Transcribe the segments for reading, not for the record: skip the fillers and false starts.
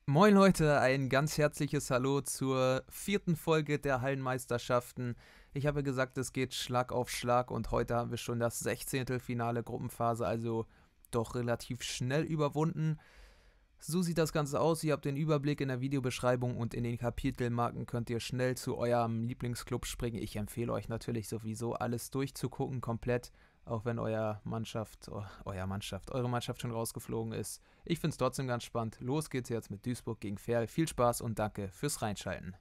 Moin Leute, ein ganz herzliches Hallo zur 4. Folge der Hallenmeisterschaften. Ich habe gesagt, es geht Schlag auf Schlag und heute haben wir schon das 16. Finale Gruppenphase, also doch relativ schnell überwunden. So sieht das Ganze aus. Ihr habt den Überblick in der Videobeschreibung und in den Kapitelmarken könnt ihr schnell zu eurem Lieblingsclub springen. Ich empfehle euch natürlich sowieso alles durchzugucken, komplett, auch wenn eure Mannschaft schon rausgeflogen ist. Ich finde es trotzdem ganz spannend. Los geht's jetzt mit Duisburg gegen Verl. Viel Spaß und danke fürs Reinschalten.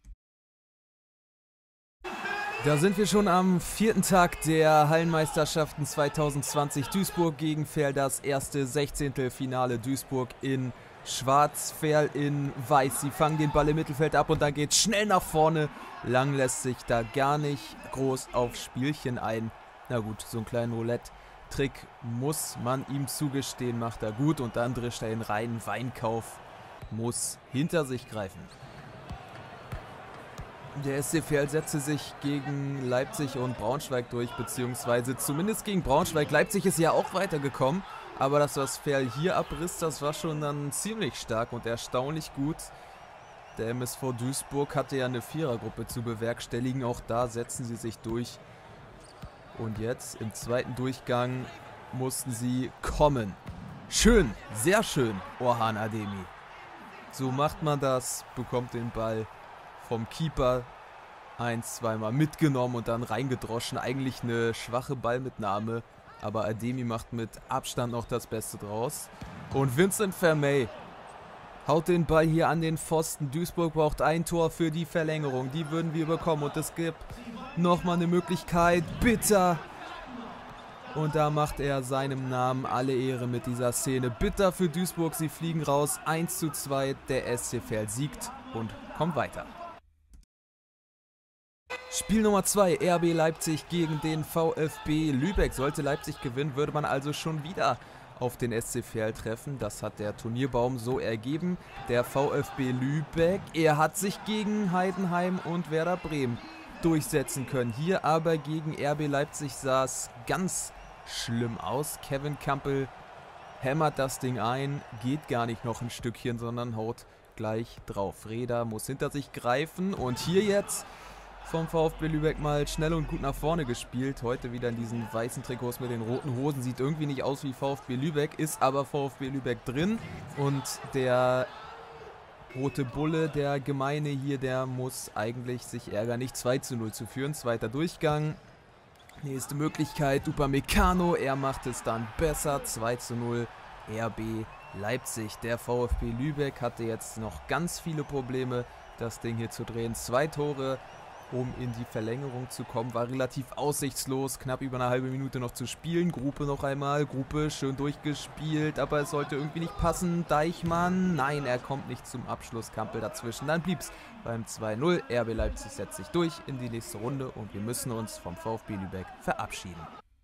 Da sind wir schon am 4. Tag der Hallenmeisterschaften 2020. Duisburg gegen Verl, das erste 16. Finale. Duisburg in schwarz, Verl in weiß. Sie fangen den Ball im Mittelfeld ab und dann geht's schnell nach vorne. Lang lässt sich da gar nicht groß aufs Spielchen ein. Na gut, so einen kleinen Roulette-Trick muss man ihm zugestehen, macht er gut. Und dann drischt er den reinen Weinkauf, muss hinter sich greifen. Der SC Verl setzte sich gegen Leipzig und Braunschweig durch, beziehungsweise zumindest gegen Braunschweig. Leipzig ist ja auch weitergekommen, aber dass das Verl hier abriss, das war schon dann ziemlich stark und erstaunlich gut. Der MSV Duisburg hatte ja eine Vierergruppe zu bewerkstelligen, auch da setzen sie sich durch. Und jetzt im zweiten Durchgang mussten sie kommen. Schön, sehr schön, Orhan Ademi. So macht man das, bekommt den Ball vom Keeper 1-2 Mal mitgenommen und dann reingedroschen. Eigentlich eine schwache Ballmitnahme, aber Ademi macht mit Abstand noch das Beste draus. Und Vincent Vermey haut den Ball hier an den Pfosten. Duisburg braucht ein Tor für die Verlängerung. Die würden wir bekommen und es gibt nochmal eine Möglichkeit. Bitter. Und da macht er seinem Namen alle Ehre mit dieser Szene. Bitter für Duisburg. Sie fliegen raus. 1:2. Der SC Verl siegt und kommt weiter. Spiel Nummer 2, RB Leipzig gegen den VfB Lübeck. Sollte Leipzig gewinnen, würde man also schon wieder auf den SC Verl treffen. Das hat der Turnierbaum so ergeben. Der VfB Lübeck, er hat sich gegen Heidenheim und Werder Bremen durchsetzen können. Hier aber gegen RB Leipzig sah es ganz schlimm aus. Kevin Campbell hämmert das Ding ein, geht gar nicht noch ein Stückchen, sondern haut gleich drauf. Reda muss hinter sich greifen und hier jetzt vom VfB Lübeck mal schnell und gut nach vorne gespielt. Heute wieder in diesen weißen Trikots mit den roten Hosen. Sieht irgendwie nicht aus wie VfB Lübeck, ist aber VfB Lübeck drin. Und der rote Bulle, der Gemeine hier, der muss eigentlich sich ärgern, nicht 2:0 zu führen. Zweiter Durchgang. Nächste Möglichkeit, Upamecano, er macht es dann besser. 2:0, RB Leipzig. Der VfB Lübeck hatte jetzt noch ganz viele Probleme, das Ding hier zu drehen. 2 Tore, um in die Verlängerung zu kommen, war relativ aussichtslos, knapp über eine halbe Minute noch zu spielen. Gruppe noch einmal, Gruppe schön durchgespielt, aber es sollte irgendwie nicht passen. Deichmann, nein, er kommt nicht zum Abschluss, Campbell dazwischen. Dann blieb es beim 2:0. RB Leipzig setzt sich durch in die nächste Runde und wir müssen uns vom VfB Lübeck verabschieden.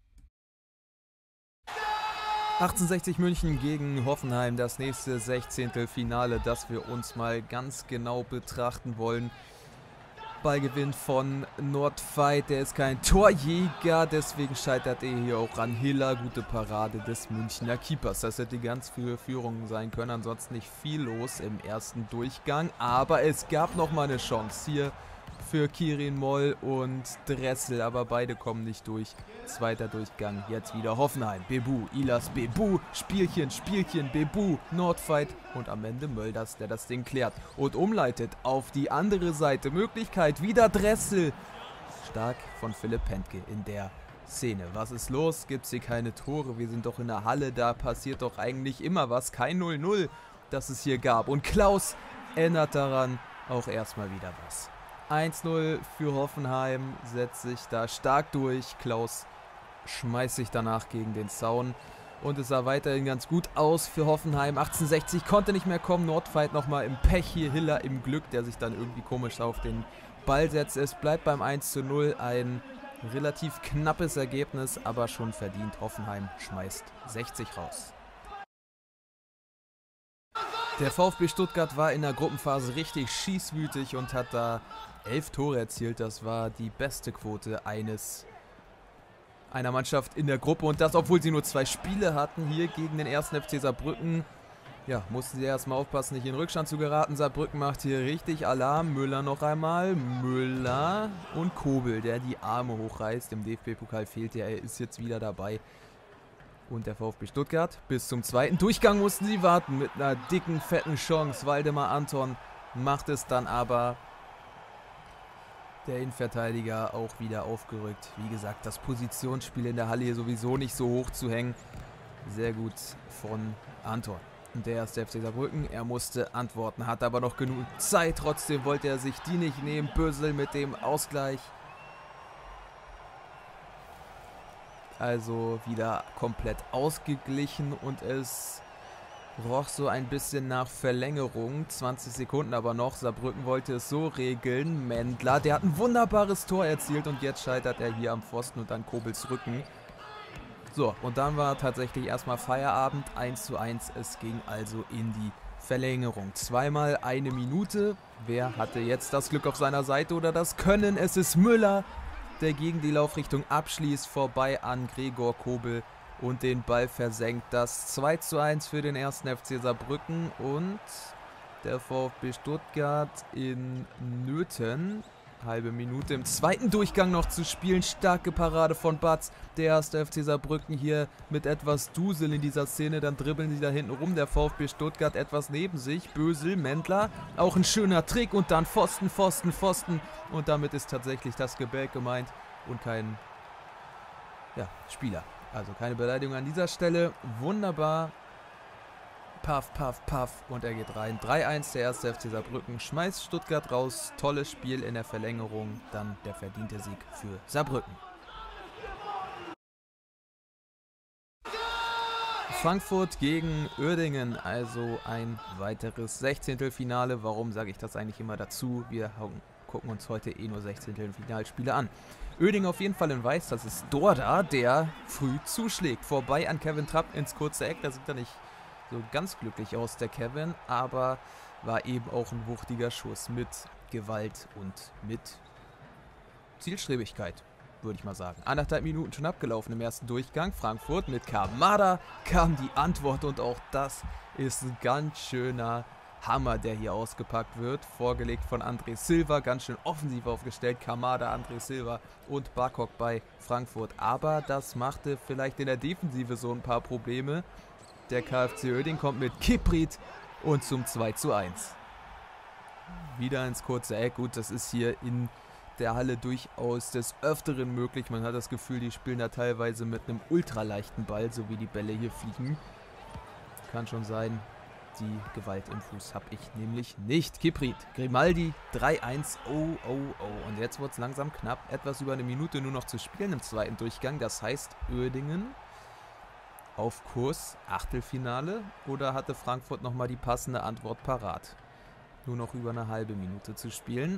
1860 München gegen Hoffenheim, das nächste 16. Finale, das wir uns mal ganz genau betrachten wollen. Ballgewinn von Nordveit, der ist kein Torjäger, deswegen scheitert er hier auch an Hiller. Gute Parade des Münchner Keepers. Das hätte ganz für Führung sein können, ansonsten nicht viel los im ersten Durchgang. Aber es gab nochmal eine Chance hier für Quirin Moll und Dressel, aber beide kommen nicht durch. Zweiter Durchgang, jetzt wieder Hoffenheim. Bebu, Ilas Bebu, Spielchen, Bebu, Nordveit und am Ende Mölders, der das Ding klärt und umleitet auf die andere Seite. Möglichkeit, wieder Dressel. Stark von Philipp Pentke in der Szene. Was ist los? Gibt es hier keine Tore? Wir sind doch in der Halle, da passiert doch eigentlich immer was. Kein 0:0, das es hier gab. Und Klaus ändert daran auch erstmal wieder was. 1:0 für Hoffenheim, setzt sich da stark durch. Klaus schmeißt sich danach gegen den Zaun und es sah weiterhin ganz gut aus für Hoffenheim. 1860 konnte nicht mehr kommen, Nordveit nochmal im Pech hier, Hiller im Glück, der sich dann irgendwie komisch auf den Ball setzt. Es bleibt beim 1:0, ein relativ knappes Ergebnis, aber schon verdient. Hoffenheim schmeißt 60 raus. Der VfB Stuttgart war in der Gruppenphase richtig schießwütig und hat da 11 Tore erzielt. Das war die beste Quote einer Mannschaft in der Gruppe. Und das, obwohl sie nur 2 Spiele hatten hier gegen den 1. FC Saarbrücken. Ja, mussten sie erstmal aufpassen, nicht in Rückstand zu geraten. Saarbrücken macht hier richtig Alarm. Müller noch einmal. Müller und Kobel, der die Arme hochreißt. Im DFB-Pokal fehlt er ist jetzt wieder dabei. Und der VfB Stuttgart bis zum zweiten Durchgang mussten sie warten mit einer dicken, fetten Chance. Waldemar Anton macht es dann aber. Der Innenverteidiger auch wieder aufgerückt. Wie gesagt, das Positionsspiel in der Halle hier sowieso nicht so hoch zu hängen. Sehr gut von Anton. Und der erste FC Saarbrücken, er musste antworten, hat aber noch genug Zeit. Trotzdem wollte er sich die nicht nehmen. Bösel mit dem Ausgleich. Also wieder komplett ausgeglichen und es roch so ein bisschen nach Verlängerung. 20 Sekunden aber noch. Saarbrücken wollte es so regeln. Mendler, der hat ein wunderbares Tor erzielt und jetzt scheitert er hier am Pfosten und an Kobels Rücken. So, und dann war tatsächlich erstmal Feierabend, 1:1. Es ging also in die Verlängerung. Zweimal eine Minute. Wer hatte jetzt das Glück auf seiner Seite oder das Können? Es ist Müller, der gegen die Laufrichtung abschließt, vorbei an Gregor Kobel und den Ball versenkt. Das 2:1 für den ersten FC Saarbrücken und der VfB Stuttgart in Nöten. Halbe Minute im zweiten Durchgang noch zu spielen. Starke Parade von Batz. Der erste FC Saarbrücken hier mit etwas Dusel in dieser Szene. Dann dribbeln sie da hinten rum. Der VfB Stuttgart etwas neben sich. Bösel, Mendler. Auch ein schöner Trick. Und dann Pfosten, Pfosten, Pfosten. Und damit ist tatsächlich das Gebälk gemeint. Und kein Spieler. Also keine Beleidigung an dieser Stelle. Wunderbar. Paff, paff, paff und er geht rein. 3:1 der erste FC Saarbrücken. Schmeißt Stuttgart raus. Tolles Spiel in der Verlängerung. Dann der verdiente Sieg für Saarbrücken. Frankfurt gegen Uerdingen. Also ein weiteres 16. Finale. Warum sage ich das eigentlich immer dazu? Wir gucken uns heute nur 16. Finalspiele an. Uerdingen auf jeden Fall in Weiß. Das ist Dorda, der früh zuschlägt. Vorbei an Kevin Trapp ins kurze Eck. Da sieht er nicht so ganz glücklich aus, der Kevin, aber war eben auch ein wuchtiger Schuss mit Gewalt und mit Zielstrebigkeit, würde ich mal sagen. 1,5 Minuten schon abgelaufen im ersten Durchgang. Frankfurt mit Kamada kam die Antwort und auch das ist ein ganz schöner Hammer, der hier ausgepackt wird. Vorgelegt von André Silva, ganz schön offensiv aufgestellt. Kamada, André Silva und Barkok bei Frankfurt. Aber das machte vielleicht in der Defensive so ein paar Probleme. Der KfC Uerdingen kommt mit Kiprit und zum 2:1. Wieder ins kurze Eck. Gut, das ist hier in der Halle durchaus des Öfteren möglich. Man hat das Gefühl, die spielen da teilweise mit einem ultraleichten Ball, so wie die Bälle hier fliegen. Kann schon sein. Die Gewalt im Fuß habe ich nämlich nicht. Kiprit, Grimaldi, 3:1. Oh, oh, oh. Und jetzt wird es langsam knapp. Etwas über eine Minute nur noch zu spielen im zweiten Durchgang. Das heißt, Uerdingen auf Kurs Achtelfinale oder hatte Frankfurt nochmal die passende Antwort parat? Nur noch über eine halbe Minute zu spielen.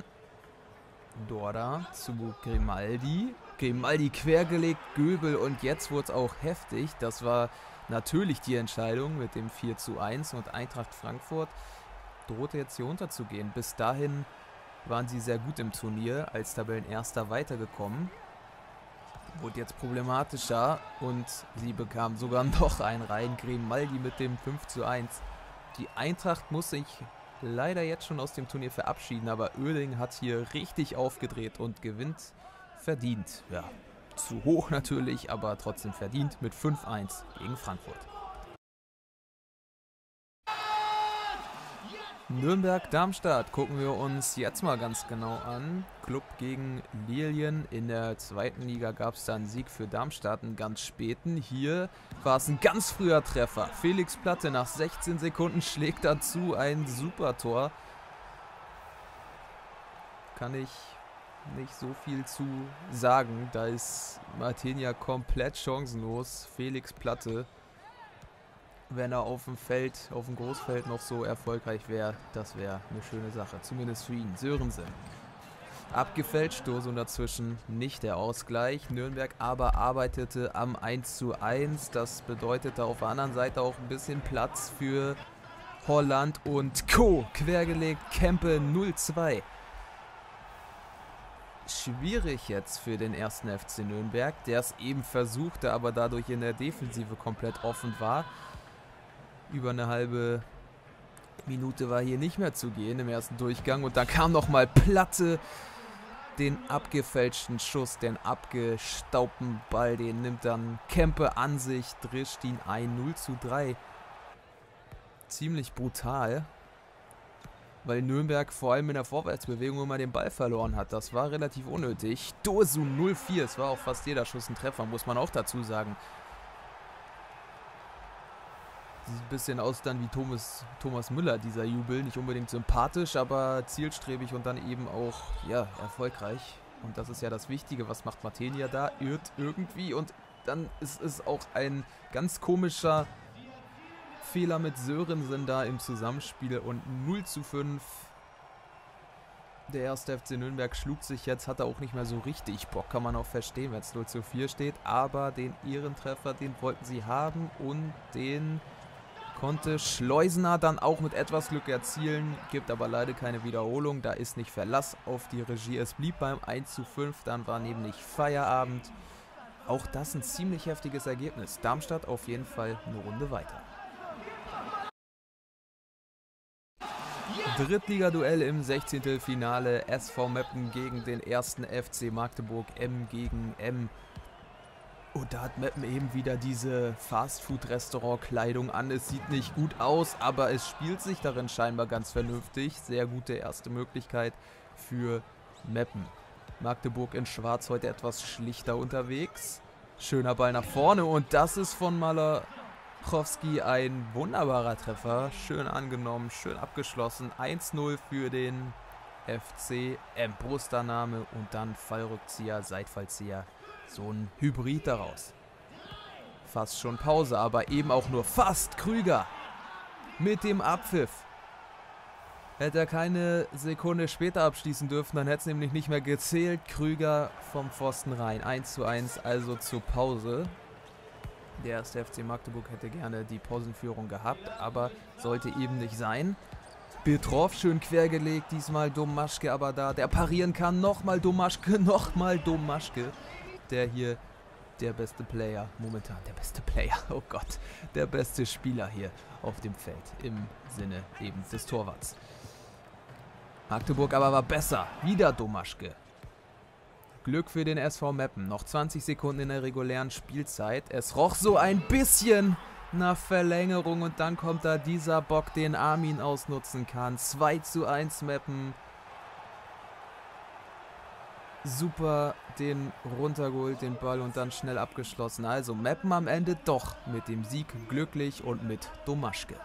Dorda zu Grimaldi. Grimaldi quergelegt, Göbel und jetzt wurde es auch heftig. Das war natürlich die Entscheidung mit dem 4:1 und Eintracht Frankfurt drohte jetzt hier unterzugehen. Bis dahin waren sie sehr gut im Turnier, als Tabellenerster weitergekommen. Wurde jetzt problematischer und sie bekamen sogar noch einen rein. Grimaldi mit dem 5:1. Die Eintracht muss sich leider jetzt schon aus dem Turnier verabschieden, aber Uerdingen hat hier richtig aufgedreht und gewinnt verdient. Ja, zu hoch natürlich, aber trotzdem verdient mit 5:1 gegen Frankfurt. Nürnberg-Darmstadt gucken wir uns jetzt mal ganz genau an. Club gegen Lilien. In der zweiten Liga gab es da einen Sieg für Darmstadt, einen ganz späten. Hier war es ein ganz früher Treffer. Felix Platte nach 16 Sekunden schlägt dazu ein super Tor. Kann ich nicht so viel zu sagen. Da ist Martinia komplett chancenlos. Felix Platte, wenn er auf dem Feld, auf dem Großfeld noch so erfolgreich wäre, das wäre eine schöne Sache. Zumindest für ihn. Sörensen. Abgefälscht, Dose dazwischen nicht der Ausgleich. Nürnberg aber arbeitete am 1:1. Das bedeutete auf der anderen Seite auch ein bisschen Platz für Holland und Co. Quergelegt, Kempe 0:2. Schwierig jetzt für den ersten FC Nürnberg, der es eben versuchte, aber dadurch in der Defensive komplett offen war. Über eine halbe Minute war hier nicht mehr zu gehen im ersten Durchgang und dann kam nochmal Platte. Den abgefälschten Schuss, den abgestaubten Ball, den nimmt dann Kempe an sich, drischt ihn ein, 0:3. Ziemlich brutal, weil Nürnberg vor allem in der Vorwärtsbewegung immer den Ball verloren hat. Das war relativ unnötig. Dursun 0:4, es war auch fast jeder Schuss ein Treffer, muss man auch dazu sagen. Sieht ein bisschen aus dann wie Thomas Müller, dieser Jubel. Nicht unbedingt sympathisch, aber zielstrebig und dann eben auch, ja, erfolgreich. Und das ist ja das Wichtige. Was macht Martenia da? Irrt irgendwie. Und dann ist es auch ein ganz komischer Fehler mit Sörensen da im Zusammenspiel. Und 0:5. Der erste FC Nürnberg schlug sich jetzt, hat er auch nicht mehr so richtig Bock. Kann man auch verstehen, wenn es 0:4 steht. Aber den Ehrentreffer, den wollten sie haben und den konnte Schleusener dann auch mit etwas Glück erzielen, gibt aber leider keine Wiederholung, da ist nicht Verlass auf die Regie. Es blieb beim 1:5, dann war nämlich Feierabend. Auch das ein ziemlich heftiges Ergebnis. Darmstadt auf jeden Fall eine Runde weiter. Drittligaduell im 16. Finale, SV Meppen gegen den ersten FC Magdeburg, M gegen M. Und da hat Meppen eben wieder diese Fastfood-Restaurant-Kleidung an. Es sieht nicht gut aus, aber es spielt sich darin scheinbar ganz vernünftig. Sehr gute erste Möglichkeit für Meppen. Magdeburg in Schwarz heute etwas schlichter unterwegs. Schöner Ball nach vorne und das ist von Malachowski ein wunderbarer Treffer. Schön angenommen, schön abgeschlossen. 1:0 für den FC M. Brustannahme und dann Fallrückzieher, Seitfallzieher. So ein Hybrid daraus. Fast schon Pause, aber eben auch nur fast. Krüger mit dem Abpfiff. Hätte er keine Sekunde später abschließen dürfen, dann hätte es nämlich nicht mehr gezählt. Krüger vom Pfosten rein. 1:1, also zur Pause. Der erste FC Magdeburg hätte gerne die Pausenführung gehabt, aber sollte eben nicht sein. Petrov schön quergelegt, diesmal Domaschke aber da, der parieren kann. Nochmal Domaschke, der hier der beste Player, momentan der beste Player, oh Gott, der beste Spieler hier auf dem Feld, im Sinne eben des Torwarts. Magdeburg aber war besser, wieder Domaschke. Glück für den SV Meppen, noch 20 Sekunden in der regulären Spielzeit. Es roch so ein bisschen nach Verlängerung und dann kommt da dieser Bock, den Armin ausnutzen kann. 2:1 Meppen. Super den runtergeholt, den Ball und dann schnell abgeschlossen. Also Meppen am Ende doch mit dem Sieg glücklich und mit Domaschke.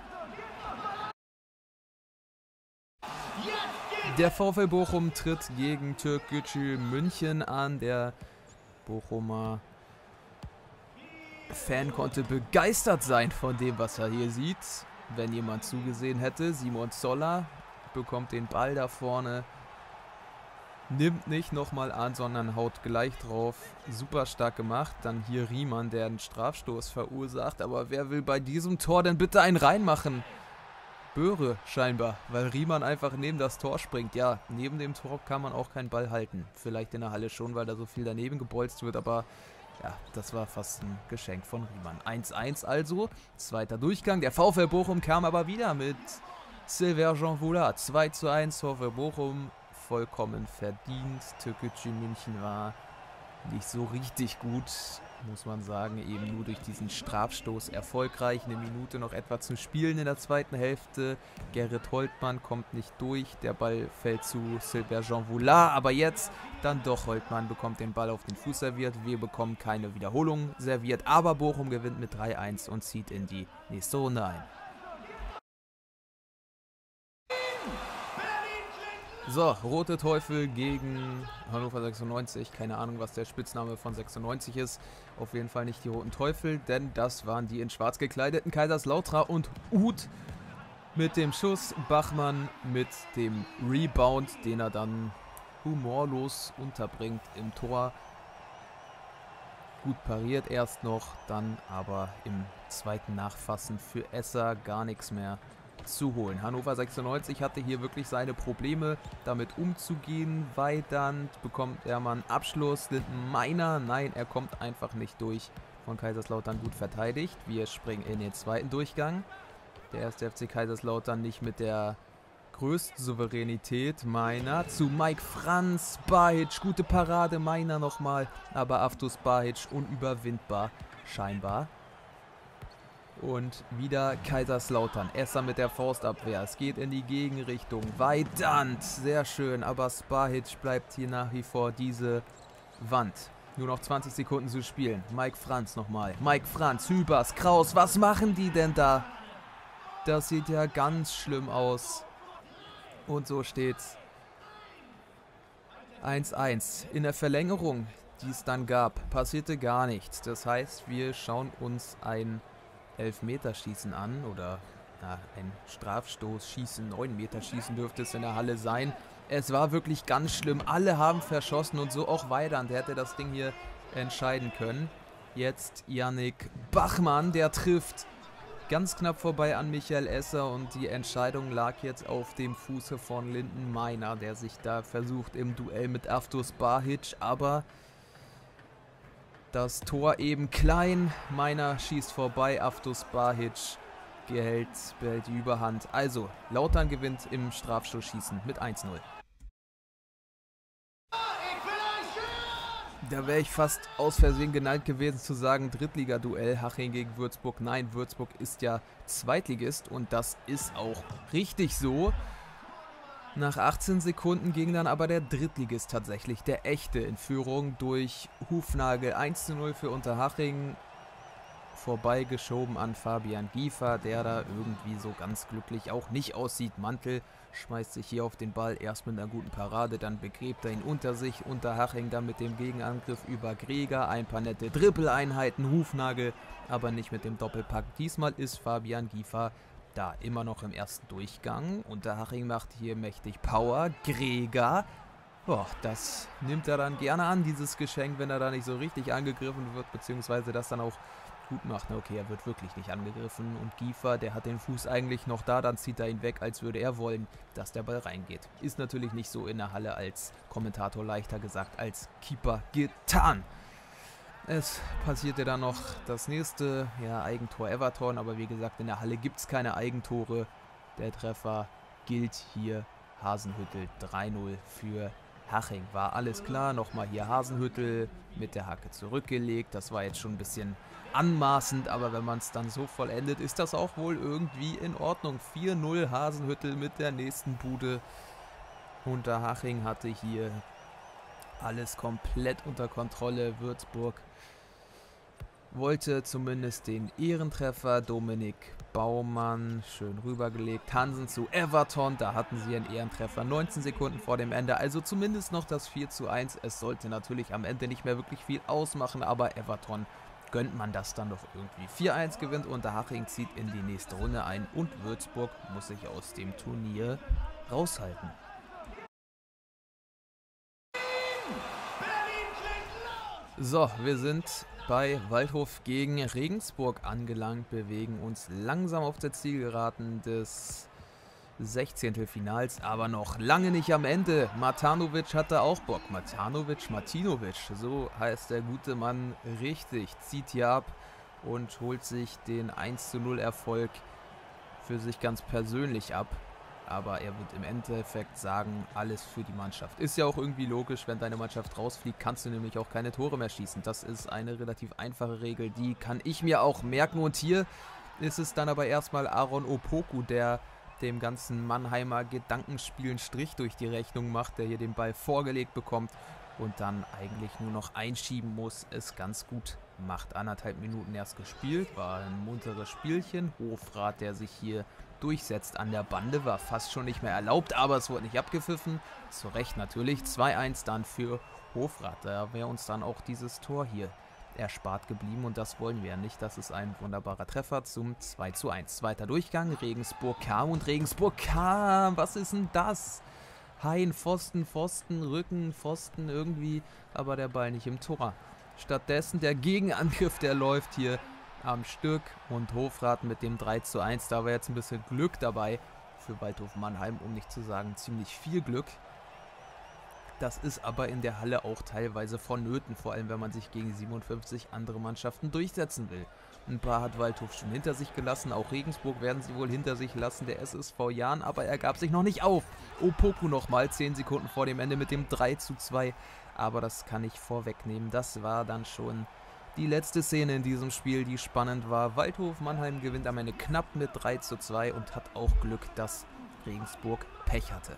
Der VfL Bochum tritt gegen Türkgücü München an. Der Bochumer Fan konnte begeistert sein von dem, was er hier sieht. Wenn jemand zugesehen hätte, Simon Zoller bekommt den Ball da vorne. Nimmt nicht nochmal an, sondern haut gleich drauf. Super stark gemacht. Dann hier Riemann, der einen Strafstoß verursacht. Aber wer will bei diesem Tor denn bitte einen reinmachen? Böhre scheinbar, weil Riemann einfach neben das Tor springt. Ja, neben dem Tor kann man auch keinen Ball halten. Vielleicht in der Halle schon, weil da so viel daneben gebolzt wird. Aber ja, das war fast ein Geschenk von Riemann. 1:1 also. Zweiter Durchgang. Der VfL Bochum kam aber wieder mit Sylvain Jean-Voulard. 2:1 VfL Bochum. Vollkommen verdient. Türkgücü München war nicht so richtig gut, muss man sagen, eben nur durch diesen Strafstoß erfolgreich. Eine Minute noch etwa zu spielen in der zweiten Hälfte. Gerrit Holtmann kommt nicht durch, der Ball fällt zu Sylvain Jean-Voulard, aber jetzt dann doch Holtmann bekommt den Ball auf den Fuß serviert. Wir bekommen keine Wiederholung serviert, aber Bochum gewinnt mit 3:1 und zieht in die nächste Runde ein. So, Rote Teufel gegen Hannover 96. Keine Ahnung, was der Spitzname von 96 ist. Auf jeden Fall nicht die Roten Teufel, denn das waren die in schwarz gekleideten Kaiserslautern und Uth mit dem Schuss. Bachmann mit dem Rebound, den er dann humorlos unterbringt im Tor. Gut pariert erst noch, dann aber im zweiten Nachfassen für Esser gar nichts mehr zu holen. Hannover 96 hatte hier wirklich seine Probleme, damit umzugehen. Weidand bekommt er mal einen Abschluss. Lindenmeiner, nein, er kommt einfach nicht durch. Von Kaiserslautern gut verteidigt. Wir springen in den zweiten Durchgang. Der erste FC Kaiserslautern nicht mit der größten Souveränität. Meiner zu Mike Franz. Bahic, gute Parade. Meiner nochmal. Aber Avtus Bahic unüberwindbar. Scheinbar. Und wieder Kaiserslautern. Esser mit der Faustabwehr. Es geht in die Gegenrichtung. Weidand. Sehr schön. Aber Spahic bleibt hier nach wie vor diese Wand. Nur noch 20 Sekunden zu spielen. Mike Franz nochmal. Mike Franz, Hübers, Kraus. Was machen die denn da? Das sieht ja ganz schlimm aus. Und so steht's. 1:1. In der Verlängerung, die es dann gab, passierte gar nichts. Das heißt, wir schauen uns ein Elfmeterschießen an. Oder ein Strafstoßschießen, 9-Meter-Schießen dürfte es in der Halle sein. Es war wirklich ganz schlimm. Alle haben verschossen und so auch Weidand. Der hätte das Ding hier entscheiden können. Jetzt Yannick Bachmann, der trifft ganz knapp vorbei an Michael Esser und die Entscheidung lag jetzt auf dem Fuße von Linden Meiner, der sich da versucht im Duell mit Avtus Bahic, aber das Tor eben klein. Meiner schießt vorbei, Avtus Bahic behält die Überhand. Also, Lautern gewinnt im Strafstoßschießen mit 1:0. Da wäre ich fast aus Versehen geneigt gewesen zu sagen, Drittliga-Duell Haching gegen Würzburg. Nein, Würzburg ist ja Zweitligist und das ist auch richtig so. Nach 18 Sekunden ging dann aber der Drittligist tatsächlich, der echte, in Führung durch Hufnagel. 1:0 für Unterhaching. Vorbeigeschoben an Fabian Giefer, der da irgendwie so ganz glücklich auch nicht aussieht. Mantel schmeißt sich hier auf den Ball, erst mit einer guten Parade, dann begräbt er ihn unter sich. Unterhaching dann mit dem Gegenangriff über Greger, ein paar nette Dribbeleinheiten, Hufnagel, aber nicht mit dem Doppelpack. Diesmal ist Fabian Giefer da immer noch im ersten Durchgang. Unterhaching macht hier mächtig Power. Greger, das nimmt er dann gerne an, dieses Geschenk, wenn er da nicht so richtig angegriffen wird, beziehungsweise das dann auch gut macht. Okay, er wird wirklich nicht angegriffen und Giefer, der hat den Fuß eigentlich noch da, dann zieht er ihn weg, als würde er wollen, dass der Ball reingeht. Ist natürlich nicht so in der Halle als Kommentator leichter gesagt, als Keeper getan. Es passierte dann noch das nächste, Eigentor Everton, aber wie gesagt, in der Halle gibt es keine Eigentore. Der Treffer gilt hier, Hasenhüttl 3:0 für Haching. War alles klar, nochmal hier Hasenhüttl mit der Hacke zurückgelegt. Das war jetzt schon ein bisschen anmaßend, aber wenn man es dann so vollendet, ist das auch wohl irgendwie in Ordnung. 4:0 Hasenhüttl mit der nächsten Bude. Unterhaching hatte hier alles komplett unter Kontrolle. Würzburg wollte zumindest den Ehrentreffer. Dominik Baumann schön rübergelegt. Hansen zu Everton, da hatten sie einen Ehrentreffer 19 Sekunden vor dem Ende. Also zumindest noch das 4:1. Es sollte natürlich am Ende nicht mehr wirklich viel ausmachen, aber Everton gönnt man das dann doch irgendwie. 4:1 gewinnt Unterhaching, zieht in die nächste Runde ein und Würzburg muss sich aus dem Turnier raushalten. So, wir sind bei Waldhof gegen Regensburg angelangt, bewegen uns langsam auf der Zielgeraden des 16. aber noch lange nicht am Ende. Matanovic hatte auch Bock. Matinovic, so heißt der gute Mann richtig. Zieht hier ab und holt sich den 1:0 Erfolg für sich ganz persönlich ab. Aber er wird im Endeffekt sagen, alles für die Mannschaft. Ist ja auch irgendwie logisch, wenn deine Mannschaft rausfliegt, kannst du nämlich auch keine Tore mehr schießen. Das ist eine relativ einfache Regel, die kann ich mir auch merken. Und hier ist es dann aber erstmal Aaron Opoku, der dem ganzen Mannheimer Gedankenspiel einen Strich durch die Rechnung macht, der hier den Ball vorgelegt bekommt und dann eigentlich nur noch einschieben muss, es ganz gut macht. 1,5 Minuten erst gespielt, war ein munteres Spielchen. Hofrath, der sich hier durchsetzt an der Bande, war fast schon nicht mehr erlaubt, aber es wurde nicht abgepfiffen. Zu Recht natürlich. 2:1 dann für Hofrath. Da wäre uns dann auch dieses Tor hier erspart geblieben und das wollen wir ja nicht. Das ist ein wunderbarer Treffer zum 2:1. Zweiter Durchgang, Regensburg kam. Was ist denn das? Hein, Pfosten, Rücken, Pfosten irgendwie, aber der Ball nicht im Tor. Stattdessen der Gegenangriff, der läuft hier am Stück und Hofrath mit dem 3:1. Da war jetzt ein bisschen Glück dabei für Waldhof Mannheim, um nicht zu sagen ziemlich viel Glück. Das ist aber in der Halle auch teilweise vonnöten, vor allem wenn man sich gegen 57 andere Mannschaften durchsetzen will. Ein paar hat Waldhof schon hinter sich gelassen, auch Regensburg werden sie wohl hinter sich lassen, der SSV Jahn, aber er gab sich noch nicht auf. Opoku nochmal 10 Sekunden vor dem Ende mit dem 3:2, aber das kann ich vorwegnehmen, das war dann schon die letzte Szene in diesem Spiel, die spannend war. Waldhof Mannheim gewinnt am Ende knapp mit 3:2 und hat auch Glück, dass Regensburg Pech hatte.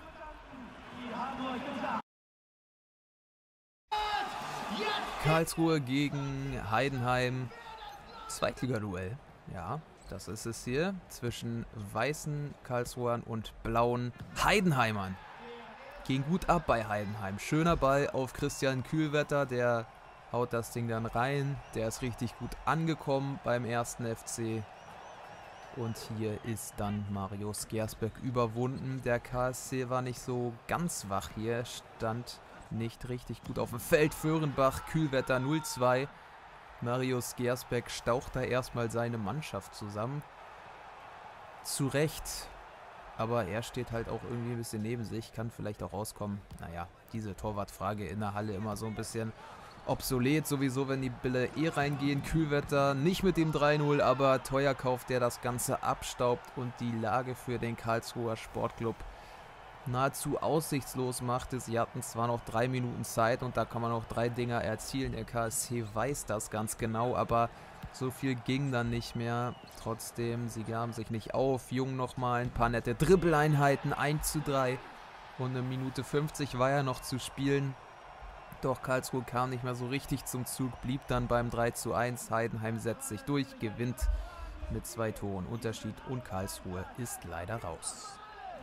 Karlsruhe gegen Heidenheim. Zweitligaduell. Ja, das ist es hier. Zwischen weißen Karlsruhern und blauen Heidenheimern. Ging gut ab bei Heidenheim. Schöner Ball auf Christian Kühlwetter. Der haut das Ding dann rein. Der ist richtig gut angekommen beim ersten FC. Und hier ist dann Marius Gersbeck überwunden. Der KSC war nicht so ganz wach hier. Stand nicht richtig gut auf dem Feld. Föhrenbach, Kühlwetter 0:2. Marius Gersbeck staucht da erstmal seine Mannschaft zusammen. Zu Recht. Aber er steht halt auch irgendwie ein bisschen neben sich. Kann vielleicht auch rauskommen. Naja, diese Torwartfrage in der Halle immer so ein bisschen obsolet. Sowieso, wenn die Bälle reingehen. Kühlwetter nicht mit dem 3:0, aber Teuerkauf, der das Ganze abstaubt und die Lage für den Karlsruher Sportclub nahezu aussichtslos machte. Sie hatten zwar noch 3 Minuten Zeit und da kann man auch 3 Dinger erzielen. Der KSC weiß das ganz genau, aber so viel ging dann nicht mehr. Trotzdem, sie gaben sich nicht auf. Jung nochmal ein paar nette Dribbeleinheiten, 1:3 und 1 Minute 50 war ja noch zu spielen. Doch Karlsruhe kam nicht mehr so richtig zum Zug, blieb dann beim 3:1. Heidenheim setzt sich durch, gewinnt mit 2 Toren Unterschied und Karlsruhe ist leider raus.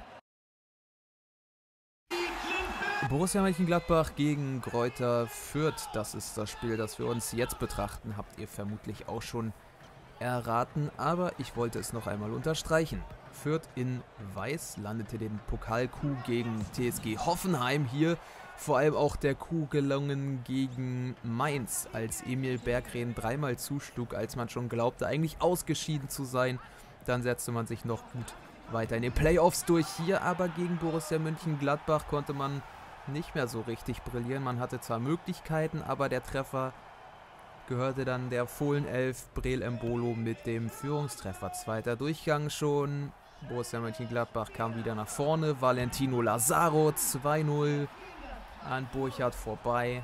Borussia Mönchengladbach gegen Greuther Fürth, das ist das Spiel, das wir uns jetzt betrachten, habt ihr vermutlich auch schon erraten, aber ich wollte es noch einmal unterstreichen. Fürth in Weiß landete den Pokal-Coup gegen TSG Hoffenheim hier, vor allem auch der Coup gelungen gegen Mainz, als Emil Berggren dreimal zuschlug, als man schon glaubte, eigentlich ausgeschieden zu sein. Dann setzte man sich noch gut weiter in den Playoffs durch hier, aber gegen Borussia Mönchengladbach konnte man nicht mehr so richtig brillieren. Man hatte zwar Möglichkeiten, aber der Treffer gehörte dann der Fohlenelf Breel Embolo mit dem Führungstreffer. Zweiter Durchgang schon. Borussia Mönchengladbach kam wieder nach vorne. Valentino Lazaro 2:0 an Burchard vorbei.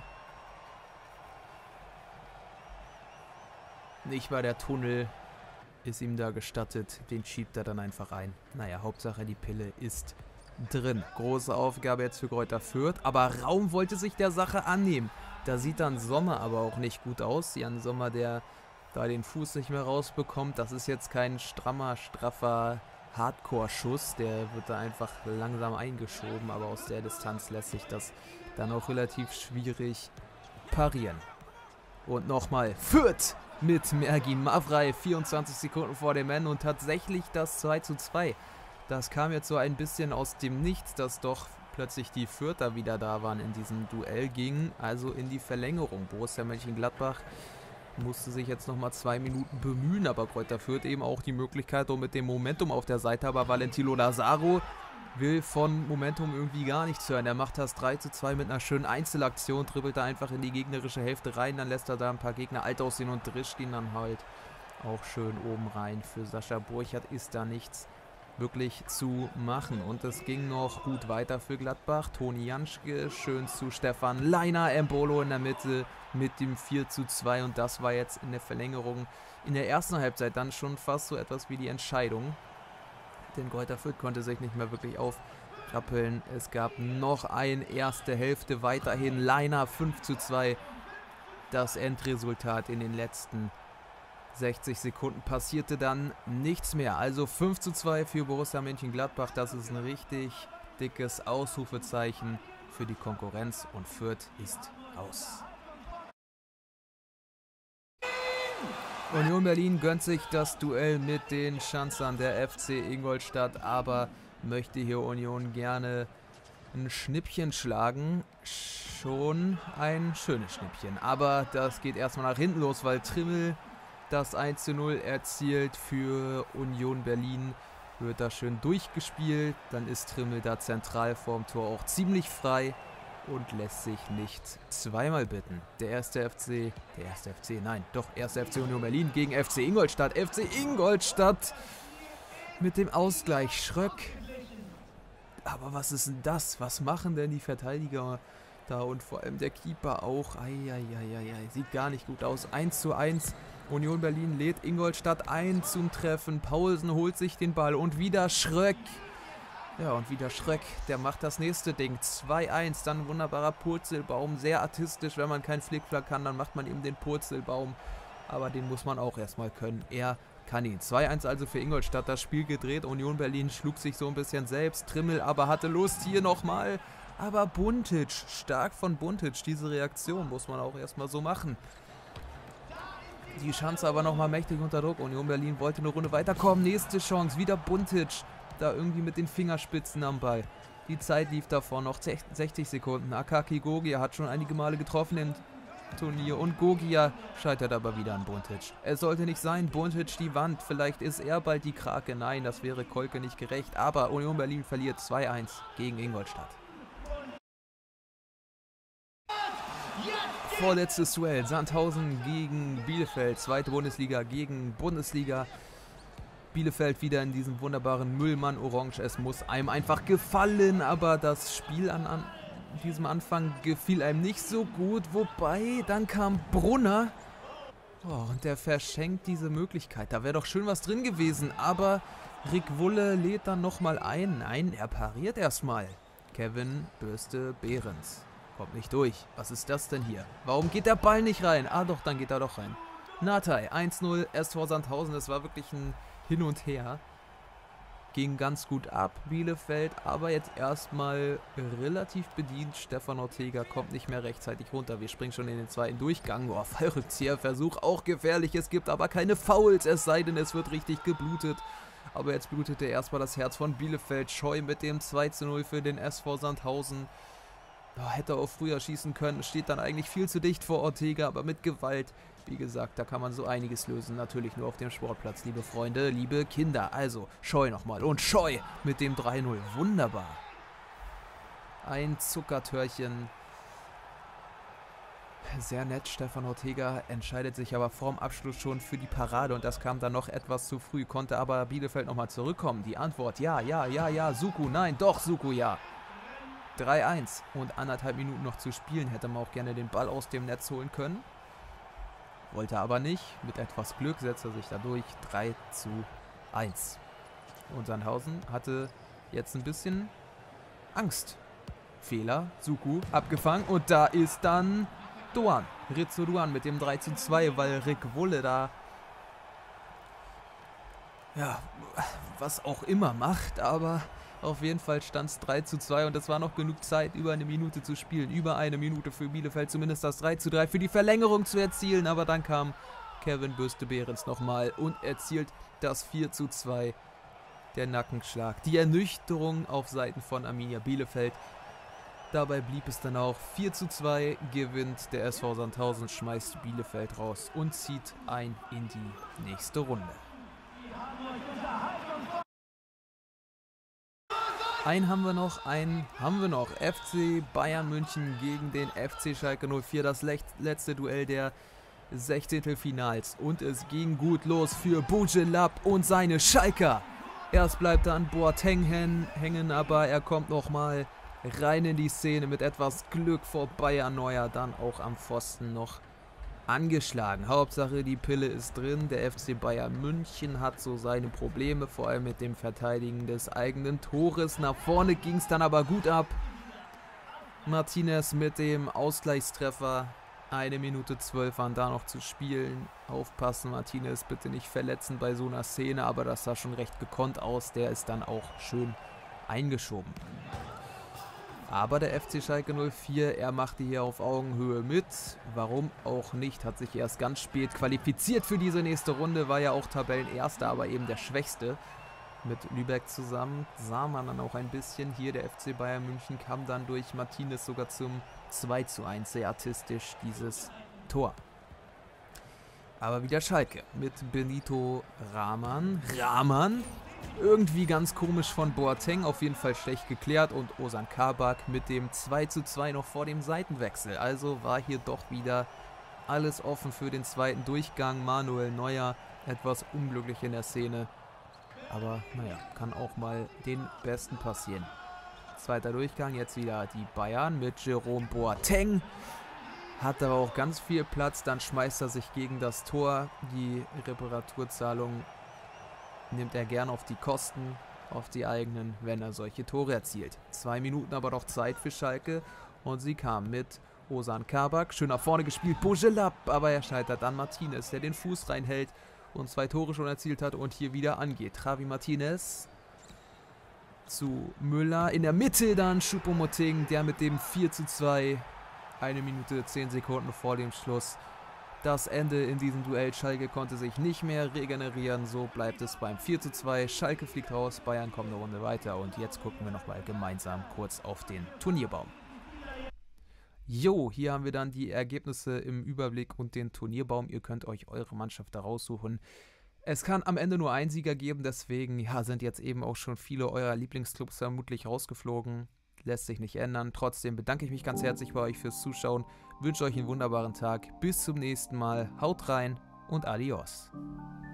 Nicht mal der Tunnel ist ihm da gestattet. Den schiebt er dann einfach ein. Naja, Hauptsache die Pille ist drin. Große Aufgabe jetzt für Greuther Fürth, aber Raum wollte sich der Sache annehmen. Da sieht dann Sommer aber auch nicht gut aus. Jan Sommer, der da den Fuß nicht mehr rausbekommt. Das ist jetzt kein straffer Hardcore-Schuss. Der wird da einfach langsam eingeschoben, aber aus der Distanz lässt sich das dann auch relativ schwierig parieren. Und nochmal Fürth mit Mergin Mavrei, 24 Sekunden vor dem Ende und tatsächlich das 2:2. Das kam jetzt so ein bisschen aus dem Nichts, dass doch plötzlich die Fürther wieder da waren in diesem Duell, ging also in die Verlängerung. Borussia Mönchengladbach musste sich jetzt nochmal 2 Minuten bemühen, aber Greuther Fürth eben auch die Möglichkeit und mit dem Momentum auf der Seite, aber Valentino Lazaro will von Momentum irgendwie gar nichts hören. Er macht das 3:2 mit einer schönen Einzelaktion, dribbelt da einfach in die gegnerische Hälfte rein, dann lässt er da ein paar Gegner alt aussehen und drischt ihn dann halt auch schön oben rein. Für Sascha Burchard ist da nichts wirklich zu machen. Und es ging noch gut weiter für Gladbach. Toni Janschke schön zu Stefan Leiner, Embolo in der Mitte mit dem 4:2 und das war jetzt in der Verlängerung in der ersten Halbzeit dann schon fast so etwas wie die Entscheidung. Denn Greuther Fürth konnte sich nicht mehr wirklich aufrappeln. Es gab noch eine erste Hälfte weiterhin. Leiner 5:2. Das Endresultat in den letzten 60 Sekunden passierte dann nichts mehr. Also 5:2 für Borussia Mönchengladbach. Das ist ein richtig dickes Ausrufezeichen für die Konkurrenz und Fürth ist raus. Union Berlin gönnt sich das Duell mit den Schanzern der FC Ingolstadt, aber möchte hier Union gerne ein Schnippchen schlagen. Schon ein schönes Schnippchen, aber das geht erstmal nach hinten los, weil Trimmel das 1:0 erzielt für Union Berlin. Wird da schön durchgespielt. Dann ist Trimmel da zentral vorm Tor auch ziemlich frei. und lässt sich nicht zweimal bitten. Der erste FC, nein, doch, erste FC Union Berlin gegen FC Ingolstadt. FC Ingolstadt mit dem Ausgleich. Schröck. Aber was ist denn das? Was machen denn die Verteidiger da und vor allem der Keeper auch? Eieieiei, sieht gar nicht gut aus. 1:1. Union Berlin lädt Ingolstadt ein zum Treffen. Paulsen holt sich den Ball und wieder Schröck. Ja, und wieder Schröck, der macht das nächste Ding. 2:1, dann ein wunderbarer Purzelbaum. Sehr artistisch, wenn man keinen Flickflack kann, dann macht man eben den Purzelbaum. Aber den muss man auch erstmal können. Er kann ihn. 2:1 also für Ingolstadt, das Spiel gedreht. Union Berlin schlug sich so ein bisschen selbst. Trimmel aber hatte Lust hier nochmal. Aber Buntic, stark von Buntic, diese Reaktion muss man auch erstmal so machen. Die Chance aber nochmal mächtig unter Druck. Union Berlin wollte eine Runde weiterkommen. Nächste Chance, wieder Buntic. Da irgendwie mit den Fingerspitzen am Ball. Die Zeit lief davor noch 60 Sekunden. Akaki Gogia hat schon einige Male getroffen im Turnier und Gogia scheitert aber wieder an Buntic. Es sollte nicht sein, Buntic die Wand, vielleicht ist er bald die Krake. Nein, das wäre Kolke nicht gerecht, aber Union Berlin verliert 2:1 gegen Ingolstadt. Vorletztes Duell, Sandhausen gegen Bielefeld, zweite Bundesliga gegen Bundesliga. Bielefeld wieder in diesem wunderbaren Müllmann-Orange. Es muss einem einfach gefallen, aber das Spiel an diesem Anfang gefiel einem nicht so gut. Wobei, dann kam Brunner und der verschenkt diese Möglichkeit. Da wäre doch schön was drin gewesen, aber Rick Wulle lädt dann nochmal ein. Nein, er pariert erstmal. Kevin Bürste-Behrens kommt nicht durch. Was ist das denn hier? Warum geht der Ball nicht rein? Ah doch, dann geht er doch rein. Natay, 1:0, SV Sandhausen. Das war wirklich ein Hin und Her. Ging ganz gut ab, Bielefeld, aber jetzt erstmal relativ bedient. Stefan Ortega kommt nicht mehr rechtzeitig runter. Wir springen schon in den zweiten Durchgang. Oh, Fallrückzieherversuch, auch gefährlich. Es gibt aber keine Fouls, es sei denn, es wird richtig geblutet. Aber jetzt blutete erstmal das Herz von Bielefeld. Scheu mit dem 2:0 für den SV Sandhausen. Oh, hätte auch früher schießen können. Steht dann eigentlich viel zu dicht vor Ortega, aber mit Gewalt. Wie gesagt, da kann man so einiges lösen. Natürlich nur auf dem Sportplatz, liebe Freunde, liebe Kinder. Also, Scheu nochmal. Und Scheu mit dem 3:0. Wunderbar. Ein Zuckertörchen. Sehr nett, Stefan Ortega entscheidet sich aber vorm Abschluss schon für die Parade. Und das kam dann noch etwas zu früh. Konnte aber Bielefeld nochmal zurückkommen. Die Antwort, ja, Suku, nein, doch, Suku, ja. 3:1 und 1,5 Minuten noch zu spielen. Hätte man auch gerne den Ball aus dem Netz holen können. Wollte aber nicht. Mit etwas Glück setzt er sich dadurch. 3:1. Und Sandhausen hatte jetzt ein bisschen Angst. Fehler. Suku abgefangen. Und da ist dann Doan. Rizzo Doan mit dem 3:2, weil Rick Wulle da ja, was auch immer macht, aber auf jeden Fall stand es 3:2 und es war noch genug Zeit, über eine Minute zu spielen. Über eine Minute für Bielefeld, zumindest das 3:3 für die Verlängerung zu erzielen. Aber dann kam Kevin Bürste-Behrens nochmal und erzielt das 4:2. Der Nackenschlag. Die Ernüchterung auf Seiten von Arminia Bielefeld. Dabei blieb es dann auch 4:2. Gewinnt der SV Sandhausen, schmeißt Bielefeld raus und zieht ein in die nächste Runde. Einen haben wir noch. FC Bayern München gegen den FC Schalke 04. Das letzte Duell der 16. Finals. Und es ging gut los für Bujelab und seine Schalker. Erst bleibt er an Boateng hängen, aber er kommt nochmal rein in die Szene mit etwas Glück vorbei an Neuer. Dann auch am Pfosten noch angeschlagen. Hauptsache die Pille ist drin. Der FC Bayern München hat so seine Probleme, vor allem mit dem Verteidigen des eigenen Tores. Nach vorne ging es dann aber gut ab. Martinez mit dem Ausgleichstreffer. 1 Minute 12 waren da noch zu spielen. Aufpassen, Martinez bitte nicht verletzen bei so einer Szene, aber das sah schon recht gekonnt aus. Der ist dann auch schön eingeschoben. Aber der FC Schalke 04, er machte hier auf Augenhöhe mit. Warum auch nicht, hat sich erst ganz spät qualifiziert für diese nächste Runde. War ja auch Tabellenerster, aber eben der Schwächste. Mit Lübeck zusammen sah man dann auch ein bisschen. Hier der FC Bayern München kam dann durch Martinez sogar zum 2:1. Sehr artistisch dieses Tor. Aber wieder Schalke mit Benito Rahman. Irgendwie ganz komisch von Boateng, auf jeden Fall schlecht geklärt und Ozan Kabak mit dem 2:2 noch vor dem Seitenwechsel. Also war hier doch wieder alles offen für den zweiten Durchgang. Manuel Neuer etwas unglücklich in der Szene. Aber naja, kann auch mal den Besten passieren. Zweiter Durchgang, jetzt wieder die Bayern mit Jerome Boateng. Hat aber auch ganz viel Platz, dann schmeißt er sich gegen das Tor. Die Reparaturzahlung nimmt er gern auf die Kosten, auf die eigenen, wenn er solche Tore erzielt. 2 Minuten aber noch Zeit für Schalke und sie kam mit Ozan Kabak. Schön nach vorne gespielt, Bojelab, aber er scheitert an Martinez, der den Fuß reinhält und 2 Tore schon erzielt hat und hier wieder angeht. Javi Martinez zu Müller, in der Mitte dann Choupo-Moting, der mit dem 4:2, 1 Minute 10 Sekunden vor dem Schluss. Das Ende in diesem Duell. Schalke konnte sich nicht mehr regenerieren, so bleibt es beim 4:2. Schalke fliegt raus, Bayern kommt eine Runde weiter und jetzt gucken wir nochmal gemeinsam kurz auf den Turnierbaum. Jo, hier haben wir dann die Ergebnisse im Überblick und den Turnierbaum. Ihr könnt euch eure Mannschaft da raussuchen. Es kann am Ende nur einen Sieger geben, deswegen ja, sind jetzt eben auch schon viele eurer Lieblingsclubs vermutlich rausgeflogen. Lässt sich nicht ändern. Trotzdem bedanke ich mich ganz herzlich bei euch fürs Zuschauen. Wünsche euch einen wunderbaren Tag. Bis zum nächsten Mal. Haut rein und adios.